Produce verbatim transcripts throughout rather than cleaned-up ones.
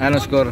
Ano score?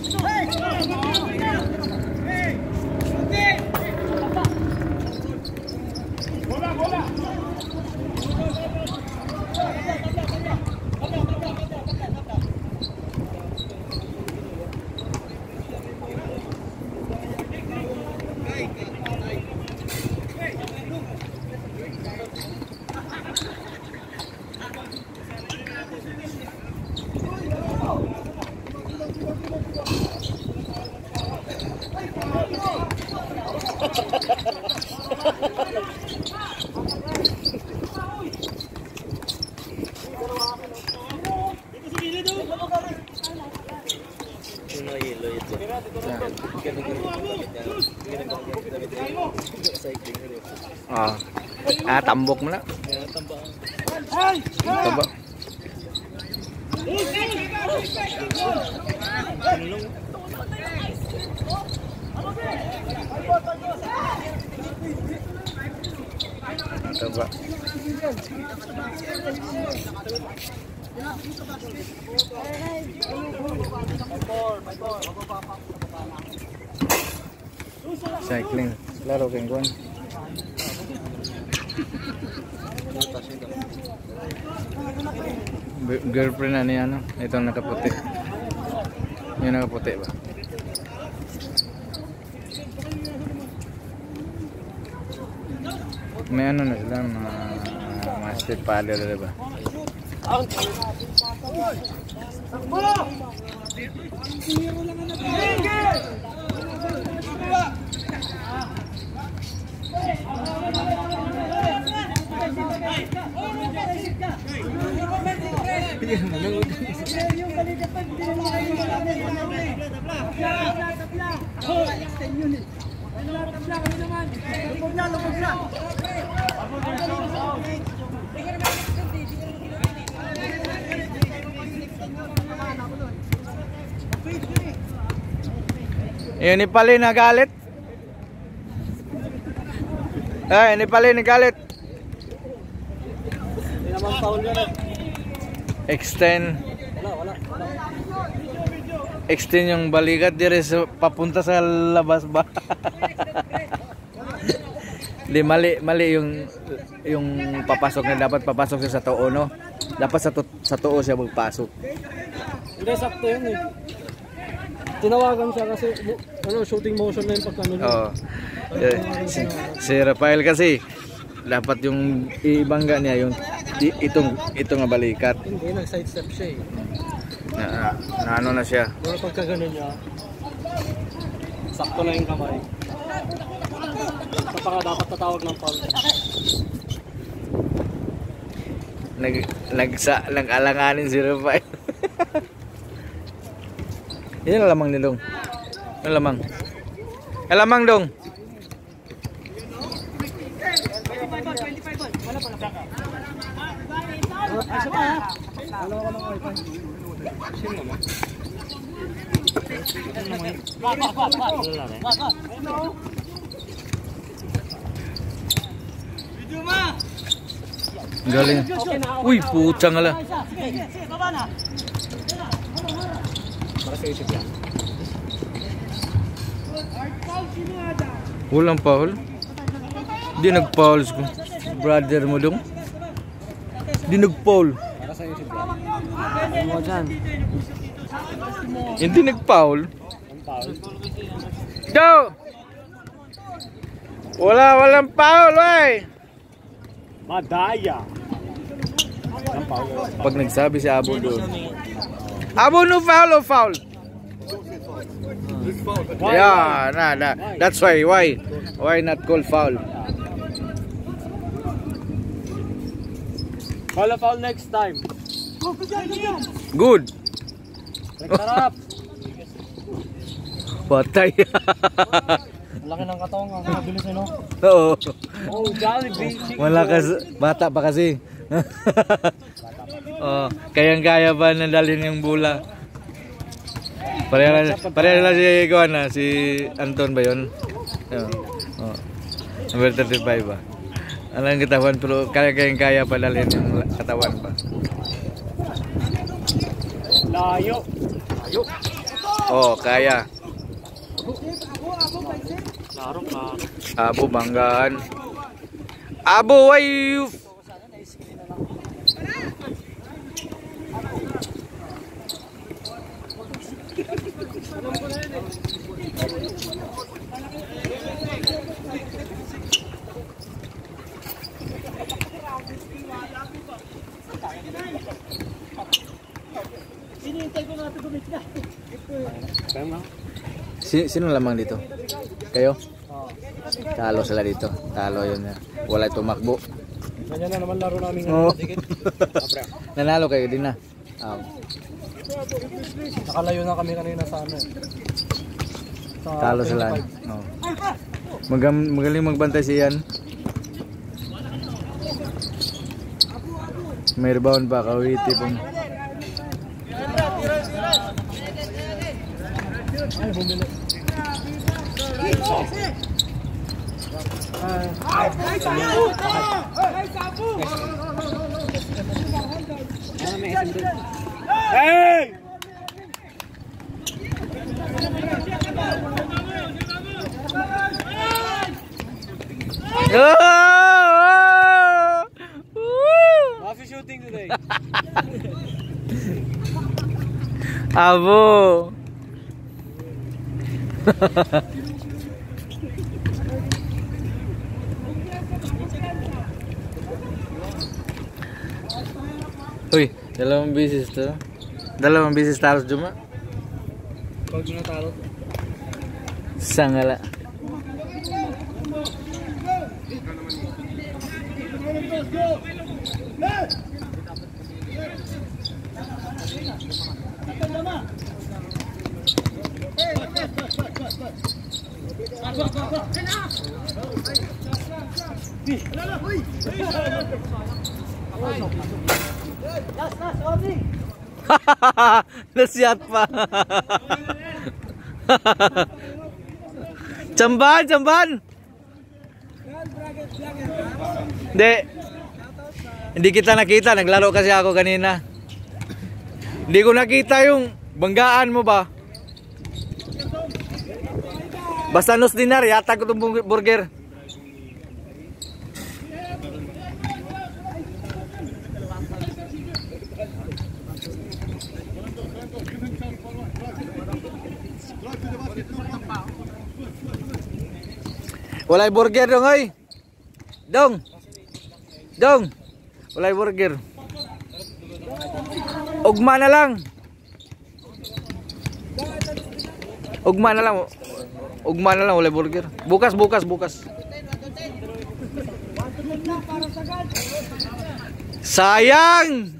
Ah, ah tambok mo na. Tambok. Coba. Cycling, laro keng kuan. Girlfriend na ni ano, itong nakaputi. Yung nakaputi ba? May ano na sila, mga mga street paddle, diba? Yun ni Pali nagalit. Eh, ni Pali nagalit. Hindi naman foul yun eh. Extend. Wala, wala, wala. Extend yung balikat dire sa papunta sa labas ba? Di mali, mali yung yung papasok na dapat papasok siya sa tuo, no? Dapat sa tu sa tuo siya magpasok. Hindi sakto yun eh. Tinawagan siya kasi ano, shooting motion na yung pagkano. Oo. Eh, si, si Rafael kasi dapat yung ibangga niya yung itong itong balikat. Hindi, nag-side step siya eh. Na, na ano na siya. Pero pagka gano'n niya, sakto na yung kamay. Sa pa nga dapat tatawag ng foul. Nag nagsa nag-alanganin si Rafael. Yan lamang ni Dong. Yan lamang. Yan lamang Dong. Galing. Uy, putang ala. Walang foul. Di nag-foul ko. Brother mo Dong. Di nag-foul. Hindi nag-foul. Do. Wala, walang foul, wey. Madaya. Pag nagsabi si Abo doon. Abo, no foul o foul? Yeah, nah, nah. That's why, why? Why not call foul? Call a foul next time. Good. Sarap. Patay. Laki ng katong, ang mabilis eh, no? Oo. Oh, Jollibee. Malakas, bata pa kasi. Oh, kayang-kaya pa nadalhin yung bola. Pareha na, pareha na si Kuan na, si Anton ba yun? Oh. Number thirty-five ba? Alam ang katawan pero kaya-kaya pa dalhin yung katawan pa. Layo. Layo. Oh, kaya. Klaro, klaro. Abo banggaan. Abo ay Si, sino lamang dito? Kayo? Talo sila dito. Talo yun. Wala tumakbo. Ganyan na naman laro namin Oh. ngayon. Nanalo kayo din na. Oh. Nakalayo na kami kanina sa ano. Sa Talo sila. Oh. Magam magaling magbantay si Ian. May rebound pa, kawiti pong. Ay, bumili. Hey! Oh! Woo! Happy shooting today. Abo. Uy, dalawang bisis to. Dalawang bisis taros Juma. Pag natalo. Sangala. Nasyat pa. Jamban, jamban. Hindi. Hindi kita nakita, naglaro kasi ako kanina. Hindi ko nakita yung banggaan mo ba? Basta nus dinar, yata ko itong burger. Walay burger dong, oy. Dong. Dong. Walay burger. Ugma na lang. Ugma na lang. Ugma na lang, walay burger. Bukas, bukas, bukas. Sayang.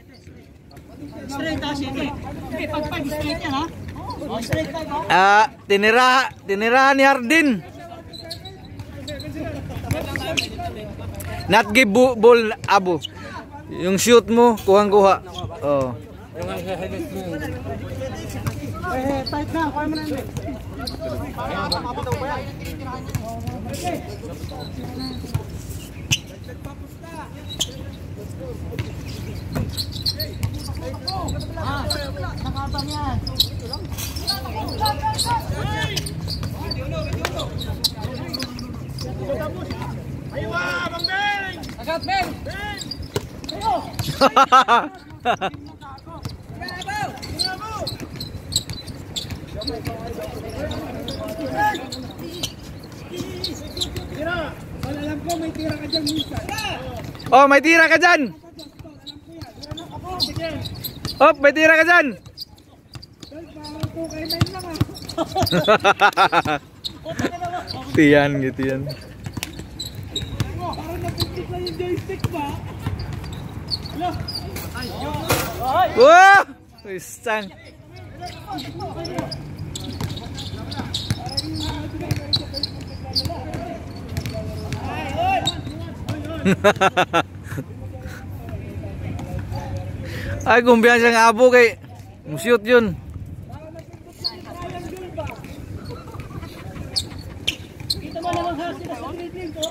Ah, tinira, tinira ni Hardin. Not give ball, Abo. Yung shoot mo, kuhang-kuha. Oh. Eh, tight na. Kaya mo na yun. Nakabang yan. Aywa, Bang Beng! Agad, Beng! Beng! Ayo! Tira! Alam ko may tira ka dyan minsan. Oh, may tira ka dyan! Oh, may tira ka dyan! Tiyan gitu yan. Parang napipit na yung joystick ba? Wah! Wisang. Ay, kumbiyansa nga Abo kay shoot yun. Kita mo naman ha sila sa dribbling ko.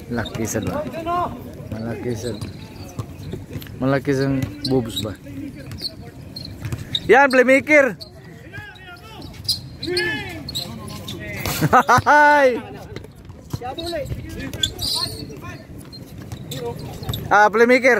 Laki sad ba? Malaki sad. Malaki sang boobs ba? Yan, playmaker. Hay. Ah, playmaker.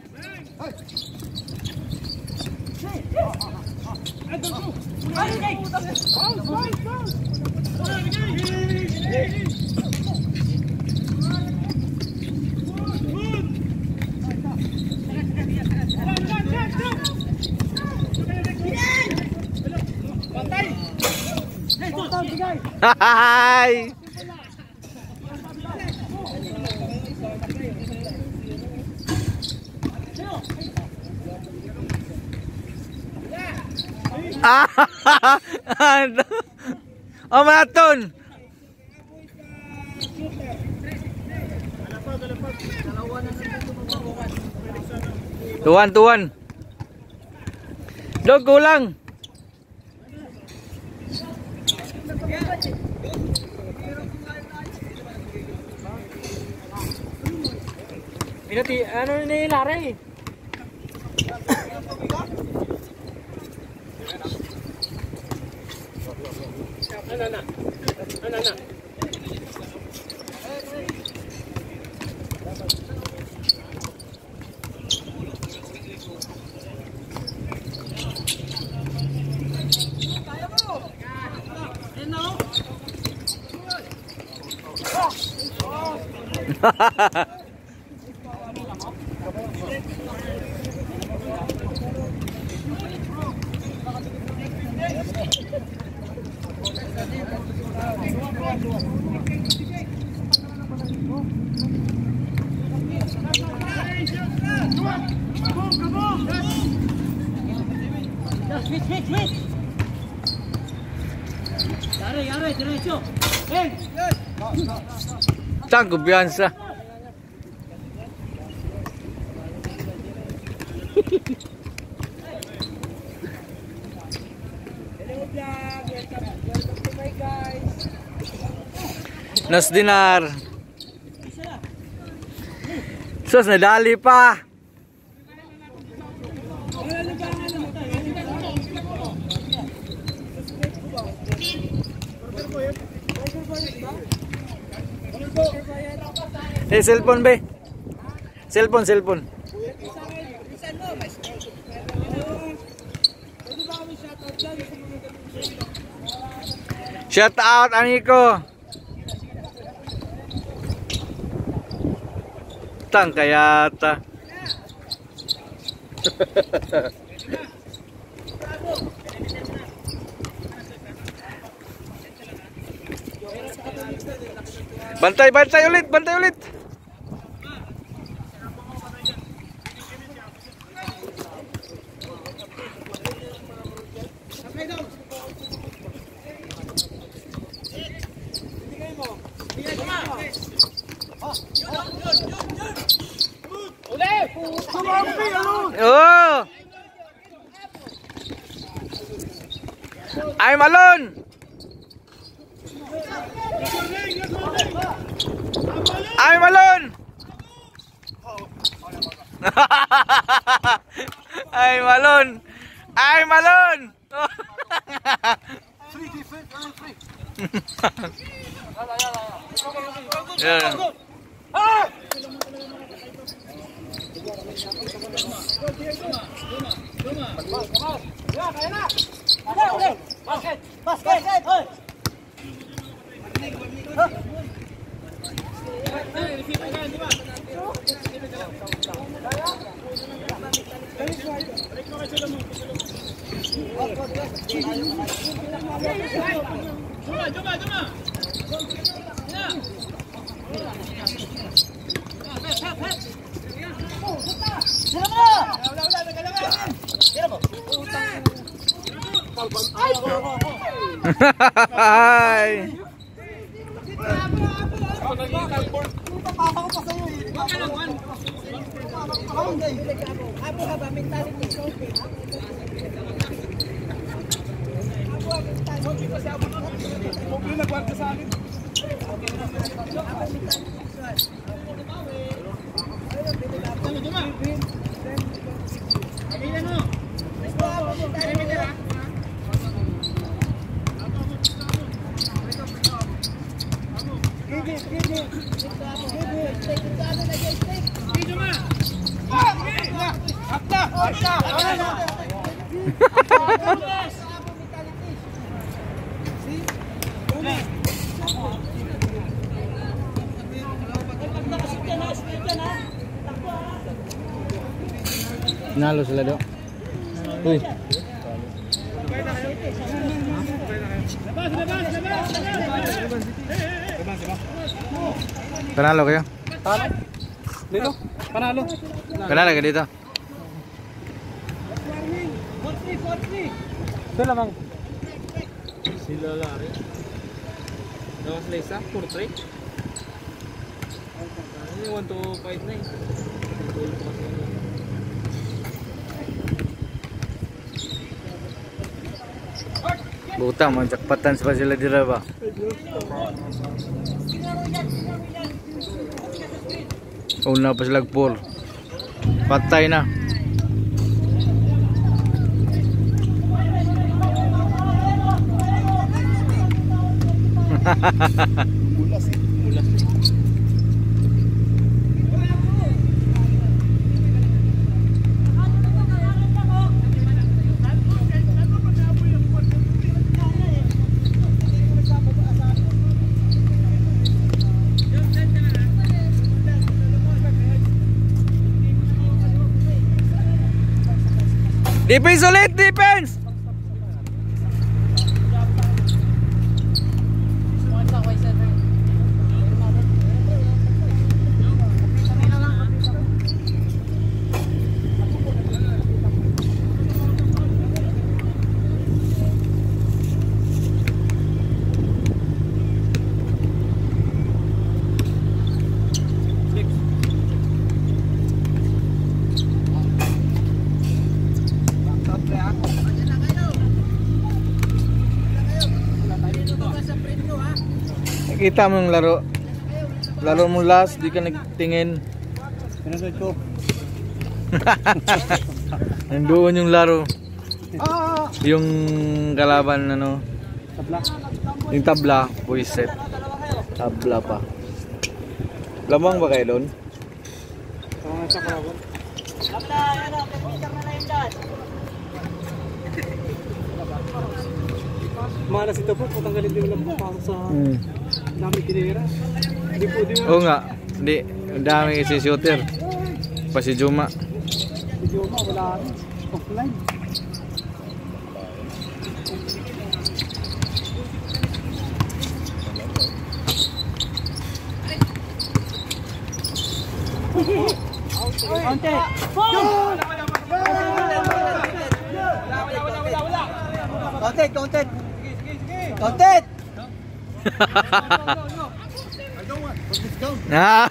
Hai. Oh, maraton. Tuan, tuan. Dog kulang. Pinati, ano ni Larry? Ano na? Ano na? Switch, switch, switch. Yare, yare, diretso. Hey. Tang kumpiyansa. Nas dinar. Sus, nadali pa. Eh, cellphone be. Cellphone, cellphone. Shout out, Aniko. Tang kayata. Bantay, bantay ulit, bantay ulit. Oh. Ay Malon. Ay Malon. Ay Malon. Ay Malon. Yeah. Basket, basket, oi. Coba, coba, coba. Hai. Mobil na guarda sa akin. Nalo sila do. Uy. Panalo kayo? Talo. Dito. Panalo. Panalo ka dito? Sila bang? Sila lari. Dawas Lesa, portrait. Ini one to fight na eh. Buta, magjakpatan pa sila dira ba? Una pa sila por. Patay na. Bulas eh. Bulas eh. Defense ulit, defense! Kita mo yung laro. Laro mo last, di ka nagtingin. Pinagod ko. Nandoon yung laro. Yung kalaban ano. Tabla. Yung tabla, puiset. Tabla pa. Lamang ba kayo doon? Oo, sa kalaban. Tabla, ano, picture na na yung dad. Malas ito po, patanggalin din lang po para sa Hmm. dami tinira. Hindi po din Oo nga. Hindi. Ang dami kasi shooter. Pa si Juma. video mo, wala rin. Offline. Konti. Content, content. Content. Ah.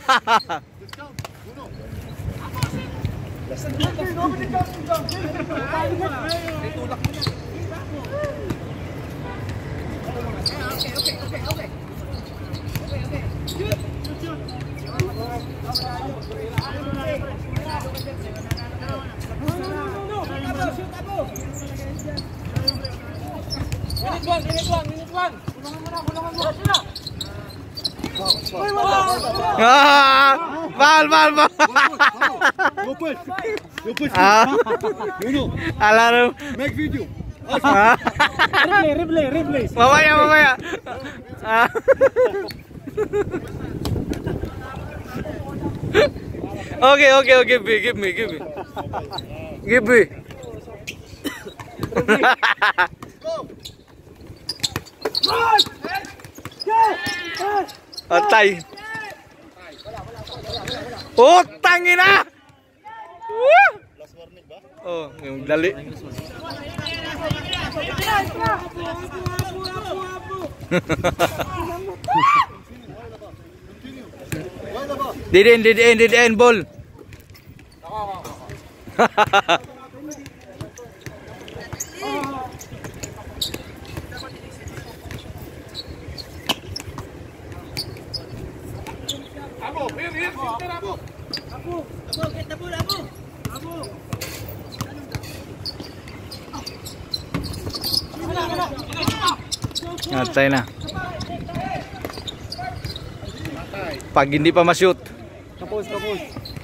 Minute one, minute one, minute one. Kulungan mo na, kulungan mo. Sila. Ah! Bal, bal, bal. Go push. Go push. Ah. Bruno, Alaro. make video. Ah. Replay, replay, replay. Mamaya, mamaya. Ah. Okay, okay, okay. Give me, give me, give me. Give me. Atay. Oh, tangina. Woo! Oh, yung dali. Didin, didin, didin, ball. Atay na. Pag hindi pa ma-shoot. Kapos, kapos.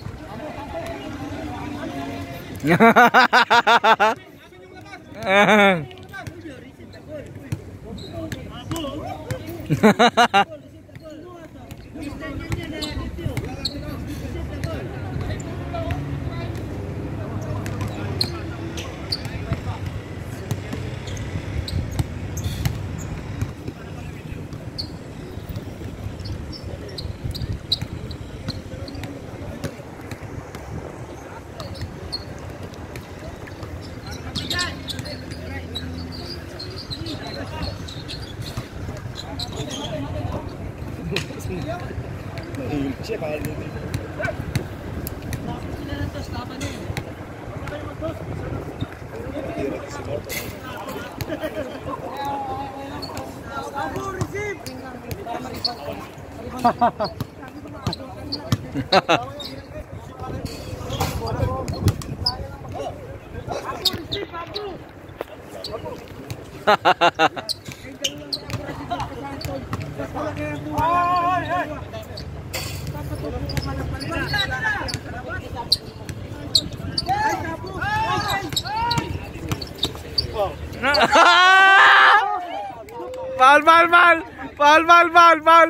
Bal, bal, bal, bal, bal, bal, bal,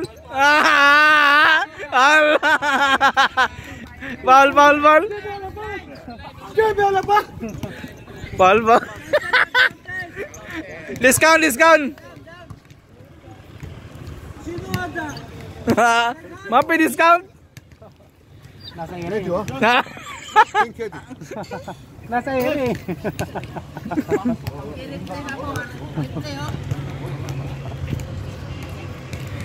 bal, bal, bal, bal, bal, discount, discount. Mapi discount. Nasa iyo rin, Jo. Ha? Nasa iyo rin.